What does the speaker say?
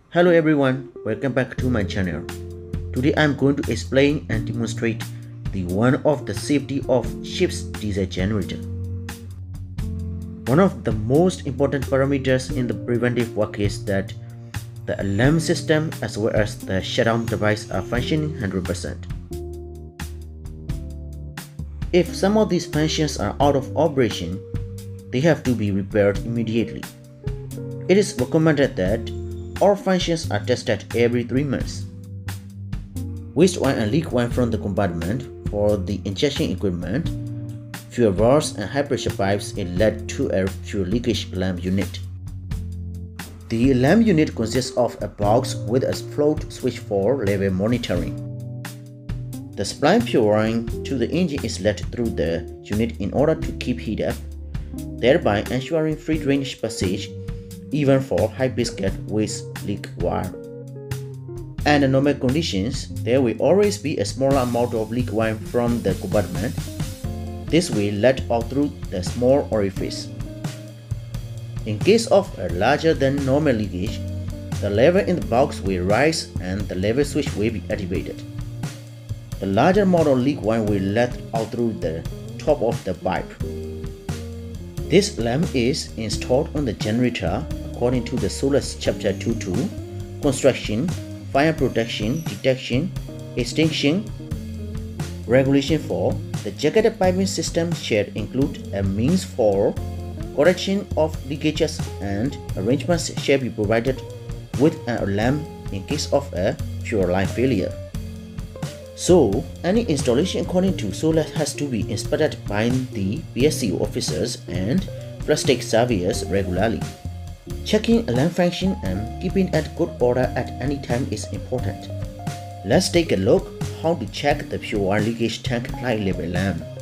Hello everyone, welcome back to my channel. Today I am going to explain and demonstrate the one of the safety of ship's diesel generator. One of the most important parameters in the preventive work is that the alarm system as well as the shutdown device are functioning 100%. If some of these functions are out of operation, they have to be repaired immediately. It is recommended that all functions are tested every 3 months. Waste oil and leak oil from the compartment for the injection equipment, fuel valves and high pressure pipes is led to a fuel leakage alarm unit. The alarm unit consists of a box with a float switch for level monitoring. The supply fuel line to the engine is led through the unit in order to keep heat up, thereby ensuring free drainage passage even for high viscous waste leak wire. Under normal conditions, there will always be a smaller amount of leak wire from the compartment. This will let out through the small orifice. In case of a larger than normal leakage, the lever in the box will rise and the lever switch will be activated. The larger amount of leak wire will let out through the top of the pipe. This lamp is installed on the generator according to the SOLAS chapter 2.2, construction, fire protection, detection, extinction, regulation for the jacketed piping system should include a means for correction of leakages, and arrangements shall be provided with an alarm in case of a fuel line failure. So, any installation according to SOLAS has to be inspected by the PSCO officers and plastic surveyors regularly. Checking alarm function and keeping it good order at any time is important. Let's take a look how to check the fuel leakage tank light level alarm.